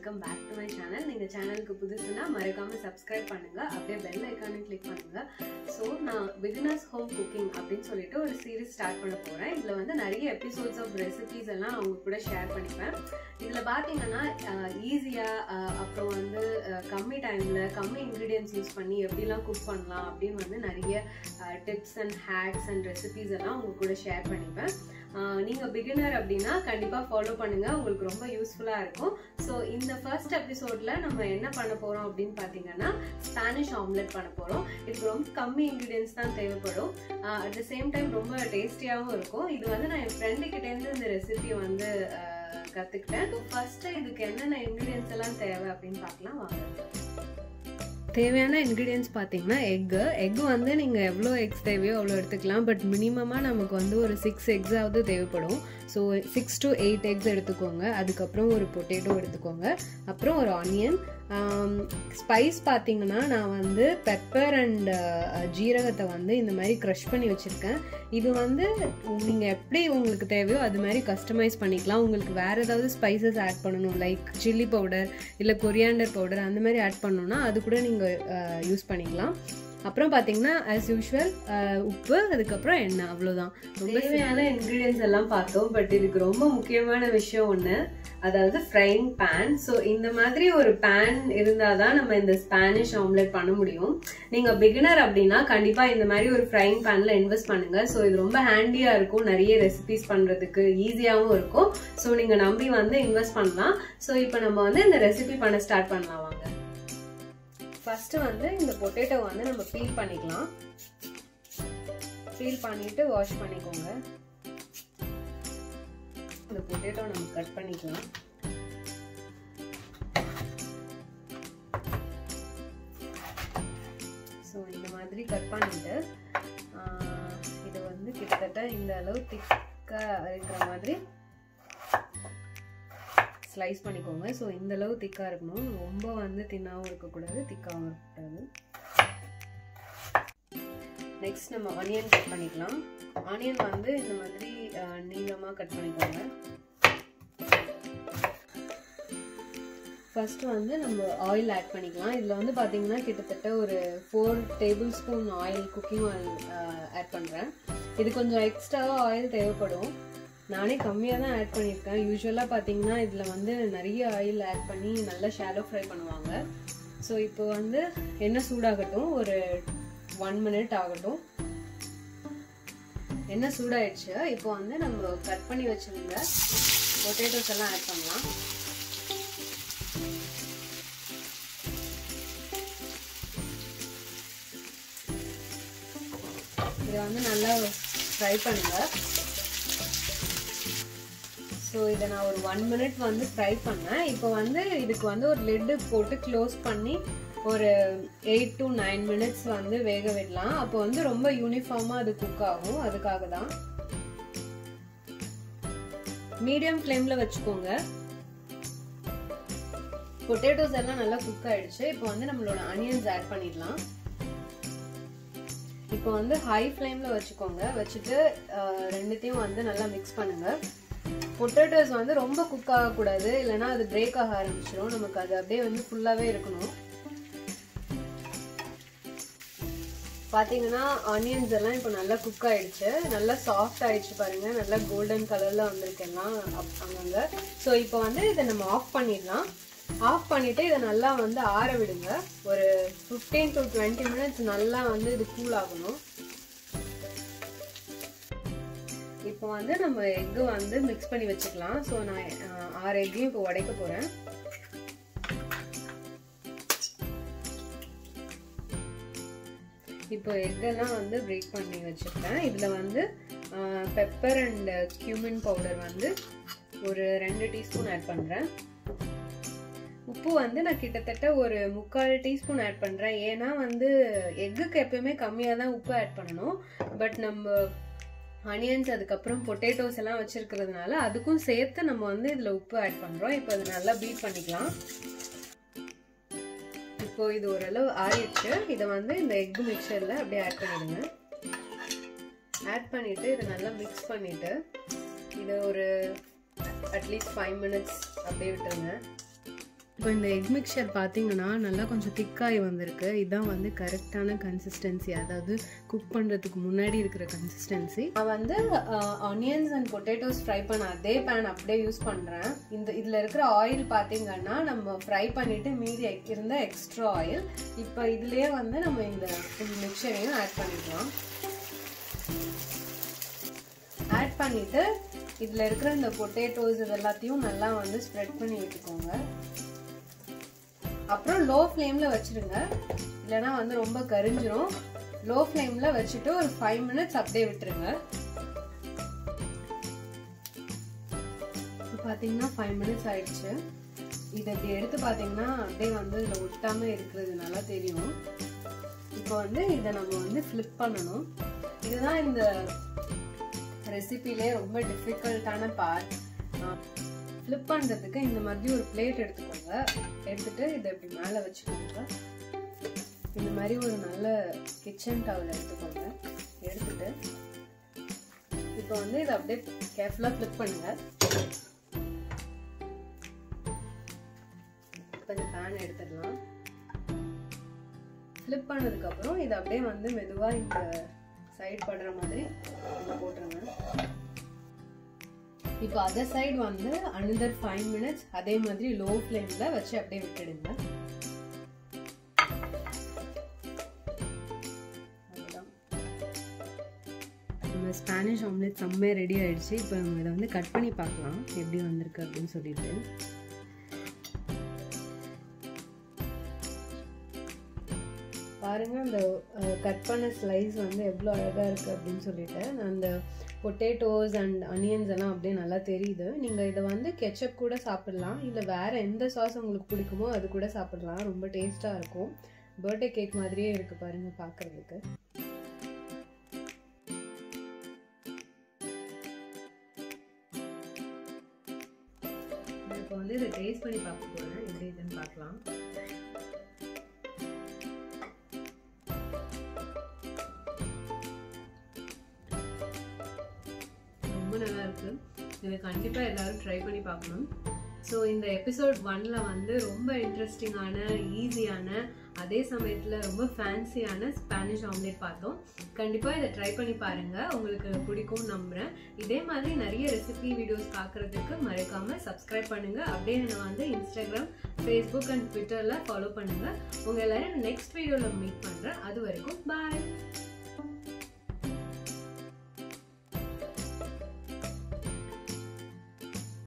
welcome back to my channel. நீங்க சேனலுக்கு புதுசுனா மறக்காம subscribe பண்ணுங்க, அப்படியே bell icon click பண்ணுங்க. So நான் beginners home cooking அப்படினு சொல்லிட்டு ஒரு series start பண்ண போறேன். இதுல வந்து நிறைய episodes of recipes எல்லாம் உங்க கூட ஷேர் பண்ணிப்பேன். இதுல பாத்தீங்கன்னா ஈஸியா அப்புறம் வந்து கம்மி டைம்ல கம்மி ingredients யூஸ் பண்ணி எப்படிலாம் குக் பண்ணலாம் அப்படினு வந்து நிறைய tips and hacks and recipes எல்லாம் உங்க கூட ஷேர் பண்ணிப்பேன். நீங்க பிகினர் அப்படினா கண்டிப்பா ஃபாலோ பண்ணுங்க, உங்களுக்கு ரொம்ப யூஸ்ஃபுல்லா இருக்கும். சோ இந்த ஃபர்ஸ்ட் எபிசோட்ல நம்ம என்ன பண்ண போறோம் அப்படினு பாத்தீங்கன்னா ஸ்பானிஷ் ஆம்லெட் பண்ண போறோம். இதுக்கு ரொம்ப கம்மி இன்கிரிடியன்ட்ஸ் தான் தேவைப்படும். அட் தி சேம் டைம் ரொம்ப டேஸ்டியாவும் இருக்கும். இது வந்து நான் என் ஃப்ரெண்டு கிட்ட இருந்து இந்த ரெசிபி வந்து கத்துக்கிட்டேன். ஃபர்ஸ்ட் இதுக்கு என்னென்ன இன்கிரிடியன்ட்ஸ் எல்லாம் தேவை அப்படின்னு பார்க்கலாம் வாங்க. தேவையான இன்க்ரீடியன்ஸ் பார்த்தீங்கன்னா எக்கு வந்து நீங்கள் எவ்வளோ எக்ஸ் தேவையோ அவ்வளோ எடுத்துக்கலாம். பட் மினிமமாக நமக்கு வந்து ஒரு 6 எக்ஸாவது தேவைப்படும். ஸோ 6 to 8 எக்ஸ் எடுத்துக்கோங்க. அதுக்கப்புறம் ஒரு பொட்டேட்டோ எடுத்துக்கோங்க. அப்புறம் ஒரு ஆனியன். ஸ்பைஸ் பார்த்தீங்கன்னா நான் வந்து பெப்பர் அண்ட் ஜீரகத்தை வந்து இந்த மாதிரி க்ரஷ் பண்ணி வச்சுருக்கேன். இது வந்து நீங்கள் எப்படி உங்களுக்கு தேவையோ அது மாதிரி கஸ்டமைஸ் பண்ணிக்கலாம். உங்களுக்கு வேறு ஏதாவது ஸ்பைசஸ் ஆட் பண்ணணும், லைக் சில்லி பவுடர் இல்லை கொரியாண்டர் பவுடர் அந்த மாதிரி ஆட் பண்ணணும்னா அது கூட நீங்கள் யூஸ் பண்ணிக்கலாம். அப்புறம் பார்த்தீங்கன்னா ஆஸ் யூஷுவல் உப்பு, அதுக்கப்புறம் எண்ணெய், அவ்வளோதான். ரொம்ப தேவையான இன்க்ரீடியன்ஸ் எல்லாம் பார்த்தோம். பட் இதுக்கு ரொம்ப முக்கியமான விஷயம் ஒன்று, அதாவது ஃப்ரைங் பேன். ஸோ இந்த மாதிரி ஒரு பேன் இருந்தால் தான் நம்ம இந்த ஸ்பானிஷ் ஆம்லெட் பண்ண முடியும். நீங்கள் பிகினர் அப்படின்னா கண்டிப்பாக இந்த மாதிரி ஒரு ஃப்ரைங் பேனில் இன்வெஸ்ட் பண்ணுங்க. ஸோ இது ரொம்ப ஹேண்டியாக இருக்கும், நிறைய ரெசிபிஸ் பண்ணுறதுக்கு ஈஸியாகவும் இருக்கும். ஸோ நீங்கள் நம்பி வந்து இன்வெஸ்ட் பண்ணலாம். ஸோ இப்போ நம்ம வந்து இந்த ரெசிபி பண்ண ஸ்டார்ட் பண்ணலாம் வாங்க. ஃபர்ஸ்ட் வந்து இந்த பொட்டேட்டோ வந்து நம்ம பீல் பண்ணிக்கலாம். பீல் பண்ணிட்டு வாஷ் பண்ணிக்கோங்க. இந்த பொட்டேட்டோ நம்ம கட் பண்ணிக்கலாம். ஸோ இந்த மாதிரி கட் பண்ணிட்டு இது வந்து கிட்டத்தட்ட இந்த அளவு திக்காக இருக்கிற மாதிரி ஸ்லைஸ் பண்ணிக்கோங்க. ஸோ இந்த அளவு திக்காக இருக்கணும், ரொம்ப வந்து தின்னாகவும் இருக்கக்கூடாது, திக்காகவும் இருக்கக்கூடாது. நெக்ஸ்ட் நம்ம ஆனியன் கட் பண்ணிக்கலாம். ஆனியன் வந்து இந்த மாதிரி நீளமாக கட் பண்ணிக்கோங்க. ஃபர்ஸ்ட் வந்து நம்ம ஆயில் ஆட் பண்ணிக்கலாம். இதில் வந்து பார்த்தீங்கன்னா கிட்டத்தட்ட ஒரு 4 tablespoon oil, cooking oil add பண்ணுறேன். இது கொஞ்சம் எக்ஸ்ட்ராவாக ஆயில் தேவைப்படும். நானே கம்மியாக தான் ஆட் பண்ணியிருக்கேன். யூஸ்வலாக பார்த்தீங்கன்னா இதில் வந்து நிறைய ஆயில் ஆட் பண்ணி நல்லா ஷாலோ ஃப்ரை பண்ணுவாங்க. ஸோ இப்போ வந்து எண்ணெய் சூடாகட்டும், ஒரு 1 minute ஆகட்டும். எண்ணெய் சூடாயிடுச்சு. இப்போ வந்து நம்ம கட் பண்ணி வச்சுருந்த பொட்டேட்டோஸ் எல்லாம் ஆட் பண்ணலாம். இதை வந்து நல்லா ஃப்ரை பண்ணுங்க. ஸோ இதை நான் ஒரு 1 minute வந்து ஃப்ரை பண்ணேன். இப்போ வந்து இதுக்கு வந்து ஒரு லிட்டு போட்டு க்ளோஸ் பண்ணி ஒரு 8 to 9 minutes வந்து வேக விடலாம். அப்போ வந்து ரொம்ப யூனிஃபார்மாக அது குக் ஆகும், அதுக்காக தான். மீடியம் ஃப்ளேமில் வச்சுக்கோங்க. பொட்டேட்டோஸ் எல்லாம் நல்லா குக் ஆயிடுச்சு. இப்போ வந்து நம்மளோட ஆனியன்ஸ் ஆட் பண்ணிடலாம். இப்போ வந்து ஹை ஃப்ளேமில் வச்சுக்கோங்க. வச்சுட்டு ரெண்டுத்தையும் வந்து நல்லா மிக்ஸ் பண்ணுங்க. பொட்டேட்டோஸ் வந்து ரொம்ப குக் ஆகக்கூடாது, இல்லைன்னா அது பிரேக் ஆக ஆரம்பிச்சிடும். நமக்கு அது அப்படியே வந்து ஃபுல்லாகவே இருக்கணும். பார்த்தீங்கன்னா ஆனியன்ஸ் எல்லாம் இப்போ நல்லா குக் ஆயிடுச்சு, நல்லா சாஃப்ட் ஆயிடுச்சு பாருங்க, நல்லா கோல்டன் கலர்ல வந்திருக்கெல்லாம் அங்கங்க. ஸோ இப்போ வந்து இதை நம்ம ஆஃப் பண்ணிடலாம். ஆஃப் பண்ணிட்டு இதை நல்லா வந்து ஆற விடுங்க. ஒரு 15 to 20 minutes நல்லா வந்து இது கூல் ஆகணும். இப்போ வந்து நம்ம எக்கு வந்து மிக்ஸ் பண்ணி வச்சுக்கலாம். ஸோ நான் 6 எக்கையும் இப்போ உடைக்க போகிறேன். இப்போ எக்கெல்லாம் வந்து பிரேக் பண்ணி வச்சுருக்கேன். இதில் வந்து பெப்பர் அண்ட் கியூமின் பவுடர் வந்து ஒரு 2 டீஸ்பூன் ஆட் பண்ணுறேன். உப்பு வந்து நான் கிட்டத்தட்ட ஒரு 3/4 டீஸ்பூன் ஆட் பண்ணுறேன். ஏன்னா வந்து எக்குக்கு எப்பயுமே கம்மியாக தான் உப்பு ஆட் பண்ணணும். பட் நம்ம ஆனியன்ஸ் அதுக்கப்புறம் பொட்டேட்டோஸ் எல்லாம் வச்சிருக்கிறதுனால அதுக்கும் சேர்த்து நம்ம வந்து இதில் உப்பு ஆட் பண்ணுறோம். இப்போ அதை நல்லா பீட் பண்ணிக்கலாம். இப்போ இது ஓரளவு ஆயிடுச்சு. இதை வந்து இந்த எக் மிக்சரில் அப்படியே ஆட் பண்ணிடுங்க. ஆட் பண்ணிவிட்டு இதை நல்லா மிக்ஸ் பண்ணிவிட்டு இதை ஒரு அட்லீஸ்ட் 5 minutes அப்படியே விட்டுருங்க. இப்போ இந்த எக் மிக்சர் பார்த்தீங்கன்னா நல்லா கொஞ்சம் திக்காகி வந்திருக்கு. இதுதான் வந்து கரெக்டான கன்சிஸ்டன்சி, அதாவது குக் பண்ணுறதுக்கு முன்னாடி இருக்கிற கன்சிஸ்டன்சி. நான் வந்து ஆனியன்ஸ் அண்ட் பொட்டேட்டோஸ் ஃப்ரை பண்ண அதே பேன் அப்படியே யூஸ் பண்ணுறேன். இதில் இருக்கிற ஆயில் பார்த்தீங்கன்னா நம்ம ஃப்ரை பண்ணிவிட்டு மீதி இருந்த எக்ஸ்ட்ரா ஆயில். இப்போ இதுலேயே வந்து நம்ம இந்த மிக்சரையும் ஆட் பண்ணிடலாம். ஆட் பண்ணிவிட்டு இதில் இருக்கிற இந்த பொட்டேட்டோஸ் இது எல்லாத்தையும் நல்லா வந்து ஸ்ப்ரெட் பண்ணி விட்டுக்கோங்க. அப்புறம் லோ ஃப்ளேமில் வச்சுருங்க, இல்லைனா வந்து ரொம்ப கரிஞ்சிரும். லோ ஃப்ளேமில் வச்சுட்டு ஒரு 5 மினிட்ஸ் அப்படியே விட்டுருங்க. பார்த்தீங்கன்னா 5 மினிட்ஸ் ஆயிடுச்சு. இதை இப்படி எடுத்து பார்த்தீங்கன்னா அப்படியே வந்து இதில் ஒட்டாமல் இருக்கிறது நல்லா தெரியும். இப்போ வந்து இதை நம்ம வந்து ஃப்ளிப் பண்ணணும். இதுதான் இந்த ரெசிபிலே ரொம்ப டிஃபிகல்ட்டான பார்ட். ஃப்ளிப் பண்ணுறதுக்கு இந்த மாதிரி ஒரு பிளேட் எடுத்துக்கோங்க. எடுத்துட்டு இதை இப்படி மேலே வச்சுக்கோங்க. இந்த மாதிரி ஒரு நல்ல கிச்சன் டவல் எடுத்துக்கோங்க. எடுத்துட்டு இப்போ வந்து இதை அப்படியே கேர்ஃபுல்லாக ஃப்ளிப் பண்ணுங்க. இப்போ இந்த பேன் எடுத்துடலாம். ஃப்ளிப் பண்ணதுக்கப்புறம் இதை அப்படியே வந்து மெதுவாக இந்த சைட் படுற மாதிரி போட்டுருங்க. இப்போ அதர் சைடு வந்து அனதர் 5 மினிட்ஸ் அதே மாதிரி லோ ஃப்ளேம்ல வச்சு அப்படியே விட்டுடுங்க. நம்ம ஸ்பானிஷ் ஆம்லெட் செம்மையாக ரெடி ஆயிடுச்சு. இப்போ நம்ம இதை வந்து கட் பண்ணி பார்க்கலாம் எப்படி வந்திருக்கு அப்படின்னு சொல்லிட்டு. பாருங்க அந்த கட் பண்ண ஸ்லைஸ் வந்து எவ்வளோ அழகாக இருக்குது அப்படின்னு சொல்லிட்டு. அந்த பொட்டேட்டோஸ் அண்ட் அனியன்ஸ் எல்லாம் அப்படியே நல்லா தெரியுது. நீங்கள் இதை வந்து கெச்சப் கூட சாப்பிடலாம், இல்லை வேறு எந்த சாஸ் உங்களுக்கு பிடிக்குமோ அது கூட சாப்பிடலாம். ரொம்ப டேஸ்ட்டாக இருக்கும். பர்த்டே கேக் மாதிரியே இருக்குது பாருங்கள் பார்க்குறதுக்கு. இப்போ வந்து இதை டேஸ்ட் பண்ணி பார்க்க போகிறேன், எப்படி இதுன்னு பார்க்கலாம். நல்லா இருக்கு. இதை கண்டிப்பாக எல்லாரும் ட்ரை பண்ணி பார்க்கணும். ஸோ இந்த எபிசோட் 1ல் வந்து ரொம்ப இன்ட்ரெஸ்டிங்கான, ஈஸியான, அதே சமயத்தில் ரொம்ப ஃபேன்சியான ஸ்பானிஷ் ஆம்லெட் பார்த்தோம். கண்டிப்பாக இதை ட்ரை பண்ணி பாருங்கள், உங்களுக்கு பிடிக்கும் நம்புகிறேன். இதே மாதிரி நிறைய ரெசிபி வீடியோஸ் பார்க்குறதுக்கு மறக்காமல் சப்ஸ்கிரைப் பண்ணுங்கள். அப்படியே நான் வந்து இன்ஸ்டாகிராம், ஃபேஸ்புக் அண்ட் ட்விட்டரில் ஃபாலோ பண்ணுங்கள். உங்கள் எல்லாரும் நெக்ஸ்ட் வீடியோவில் மீட் பண்ணுறேன். அது வரைக்கும் பாய்.